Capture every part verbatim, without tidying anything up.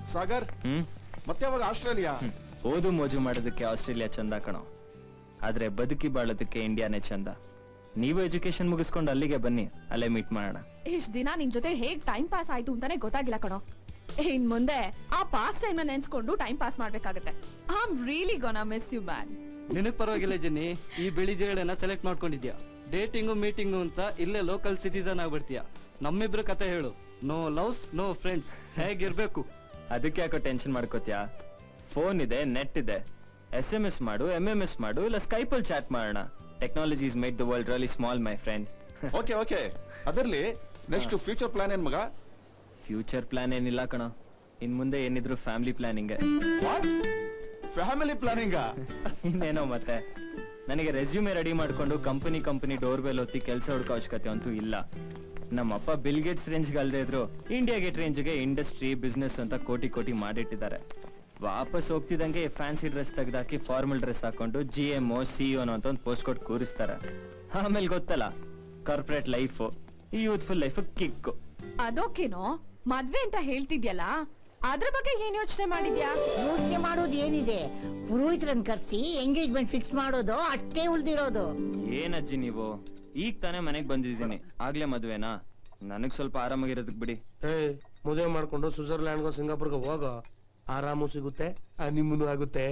ಸಾಗರ್ ಮತ್ತೆ ಯಾವಾಗ ಆಸ್ಟ್ರೇಲಿಯಾ? ಓದು ಮೋಜು ಮಾಡೋದಕ್ಕೆ ಆಸ್ಟ್ರೇಲಿಯಾ ಚಂದ ಕಣೋ, ಆದ್ರೆ ಬದುಕಿ ಬಾಳೋದಕ್ಕೆ ಇಂಡಿಯಾನೇ ಚಂದ. ನೀವು ಎಜುಕೇಶನ್ ಮುಗಿಸ್ಕೊಂಡು ಅಲ್ಲಿಗೆ ಬನ್ನಿ, ಅಲ್ಲೇ ಮೀಟ್ ಮಾಡೋಣ. ಇಷ್ಟ್ ದಿನ ನಿನ್ ಜೊತೆ ಹೇಗ್ ಟೈಮ್ ಪಾಸ್ ಆಯ್ತು ಅಂತಾನೆ ಗೊತ್ತಾಗಿಲ್ಲ ಕಣೋ. ಇನ್ ಮುಂದೆ ಆ ಪಾಸ್ ಟೈಮ್ ನ ನೆನ್ಸ್ಕೊಂಡು ಟೈಮ್ ಪಾಸ್ ಮಾಡ್ಬೇಕಾಗತ್ತೆ. I am really gonna miss you man. ನಿನಗ್ ಪರವಾಗಿಲ್ಲ ಜೆನ್ನಿ, ಈ ಬಿಳಿ ಜೇಗಳನ್ನ ಸೆಲೆಕ್ಟ್ ಮಾಡ್ಕೊಂಡಿದ್ಯಾ. ಡೇಟಿಂಗು ಮೀಟಿಂಗು ಅಂತ ಇಲ್ಲೇ ಲೋಕಲ್ ಸಿಟಿಸನ್ ಆಗ್ಬಿಡ್ತೀಯ. ನಮ್ಮಿಬ್ರು ಕತೆ ಹೇಳು. ನೋ ಲವ್ಸ್ ನೋ ಫ್ರೆಂಡ್ಸ್, ಹೇಗಿರ್ಬೇಕು? ಅದಕ್ಕೆ ಯಾಕೋ ಟೆನ್ಷನ್ ಮಾಡ್ಕೋತ್ಯಾ? ಫೋನ್ ಇದೆ, ನೆಟ್ ಇದೆ, ಎಸ್ ಎಂ ಎಸ್ ಮಾಡು, ಎಂ ಎಂ ಎಸ್ ಮಾಡು, ಇಲ್ಲ ಸ್ಕೈಪಲ್ ಚಾಟ್ ಮಾಡೋಣ. Technology is made the world really small my friend. Okay okay, ಅದರಲ್ಲಿ ನೆಕ್ಸ್ಟ್ ಫ್ಯೂಚರ್ ಪ್ಲಾನ್ ಏನ್ ಮಗ? ಫ್ಯೂಚರ್ ಪ್ಲಾನ್ ಏನಿಲ್ಲ ಕಣ, ಇನ್ ಮುಂದೆ ಏನಿದ್ರು ಫ್ಯಾಮಿಲಿ ಪ್ಲಾನಿಂಗ್. ಫ್ಯಾಮಿಲಿ ಪ್ಲಾನಿಂಗ್ ಇನ್ನೇನೋ ಮತ್ತೆ. ನನಗೆ ರೆಸ್ಯೂಮೆ ರೆಡಿ ಮಾಡ್ಕೊಂಡು ಕಂಪನಿ ಕಂಪನಿ ಡೋರ್ ಬೆಲ್ ಹೊತ್ತಿ ಕೆಲಸ ಹುಡುಕೋ ಅವಶ್ಯಕತೆ ಅಂತೂ ಇಲ್ಲ. ನಮ್ಮಪ್ಪ ಬಿಲ್ ಗೇಟ್ಸ್ ರೇಂಜ್ಗೆ ಅಲ್ದೇ ಇದ್ರು ಇಂಡಿಯಾ ಗೇಟ್ ರೇಂಜ್ಗೆ ಇಂಡಸ್ಟ್ರಿ ಬಿಸ್ನೆಸ್ ಅಂತ ಕೋಟಿ ಕೋಟಿ ಮಾಡಿಟ್ಟಿದ್ದಾರೆ. ವಾಪಸ್ ಹೋಗ್ತಿದ್ದಂಗೆ ಫ್ಯಾನ್ಸಿ ಡ್ರೆಸ್ ತೆಗೆದಾಕಿ ಫಾರ್ಮಲ್ ಡ್ರೆಸ್ ಹಾಕೊಂಡು ಜಿ ಎಂ ಒ ಸಿಇಒ ಅಂತ ಒಂದು ಪೋಸ್ಟ್ ಕೊಟ್ಟು ಕೂರಿಸ್ತಾರೆ. ಆಮೇಲೆ ಗೊತ್ತಲ್ಲ, ಕಾರ್ಪೊರೇಟ್ ಲೈಫ್, ಈ ಯೂತ್ಫುಲ್ ಲೈಫ್ ಕಿಕ್ಕು. ಅದೋಕೇನೋ ಮದ್ವೆ ಅಂತ ಹೇಳ್ತಿದ್ಯಲ್ಲ, ಅದ್ರ ಬಗ್ಗೆ ಏನ್ ಯೋಚನೆ ಮಾಡಿದ್ಯಾ? ಯೋಚನೆ ಮಾಡೋದು ಏನಿದೆ, ಪುರೋಹಿತರನ್ನ ಕರ್ಸಿ ಎಂಗೇಜ್ಮೆಂಟ್ ಫಿಕ್ಸ್ ಮಾಡೋದು ಅಷ್ಟೇ ಉಳ್ದಿರೋದು. ಏನಜ್ಜಿ ನೀವು, ಈಗ ತಾನೇ ಮನೆಗ್ ಬಂದಿದ್ದೀನಿ, ಆಗ್ಲೇ ಮದ್ವೆನಾ? ನನಗ್ ಸ್ವಲ್ಪ ಆರಾಮಾಗಿರೋದಕ್ ಬಿಡಿ. ಏ ಮದುವೆ ಮಾಡ್ಕೊಂಡು ಸ್ವಿಟ್ಜರ್ಲ್ಯಾಂಡ್ಗೋ ಸಿಂಗಾಪುರ್ಗೋ ಹೋಗೋ, ಆರಾಮು ಸಿಗುತ್ತೆ, ನಿಮ್ಮನು ಆಗುತ್ತೆ.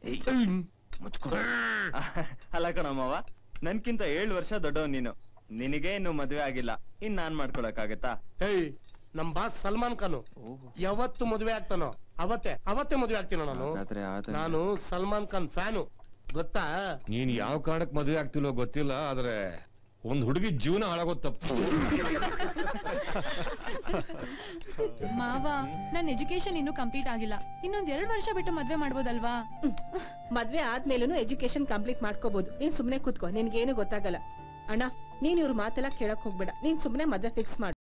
ಅಲ್ಲ ಕಣಮ್ಮವ, ನನ್ಕಿಂತ ಏಳು ವರ್ಷ ದೊಡ್ಡವ್ ನೀನು, ನಿನಗೆ ಇನ್ನು ಮದ್ವೆ ಆಗಿಲ್ಲ, ಇನ್ ನಾನ್ ಮಾಡ್ಕೊಳಕ್ ಆಗತ್ತಾ? ಏಯ್, ನಮ್ ಬಾಸ್ ಸಲ್ಮಾನ್ ಖಾನ್ ಯಾವತ್ತು ಮದುವೆ ಆಗ್ತಾನೋ ಅವತ್ತೇ ಅವತ್ತೇ ಮದುವೆ ಆಗ್ತೀನೋ ನಾನು. ನಾನು ಸಲ್ಮಾನ್ ಖಾನ್ ಫ್ಯಾನು, ಗೊತ್ತಾ? ನೀನ್ ಯಾವ ಕಾರಣಕ್ ಮದುವೆ ಆಗ್ತಿಲ್ಲೋ ಗೊತ್ತಿಲ್ಲ, ಆದ್ರೆ ಒಂದ್ ಹುಡುಗಿ ಜೀವನ ಹಾಳಾಗೋದ್ ತಪ್ಪು. ಮಾವ, ನನ್ ಎಜುಕೇಶನ್ ಇನ್ನೂ ಕಂಪ್ಲೀಟ್ ಆಗಿಲ್ಲ, ಇನ್ನೊಂದ್ ಎರಡ್ ವರ್ಷ ಬಿಟ್ಟು ಮದ್ವೆ ಮಾಡ್ಬೋದಲ್ವಾ? ಮದ್ವೆ ಆದ್ಮೇಲೂ ಎಜುಕೇಶನ್ ಕಂಪ್ಲೀಟ್ ಮಾಡ್ಕೋಬಹುದು. ನೀನ್ ಸುಮ್ನೆ ಕೂತ್ಕೋ, ನಿನ್ಗೇನು ಗೊತ್ತಾಗಲ್ಲ. ಅಣ್ಣ, ನೀನ್ ಇವ್ರ ಮಾತೆಲ್ಲ ಕೇಳಕ್ ಹೋಗ್ಬೇಡ, ನೀನ್ ಸುಮ್ನೆ ಮದ್ವೆ ಫಿಕ್ಸ್ ಮಾಡು.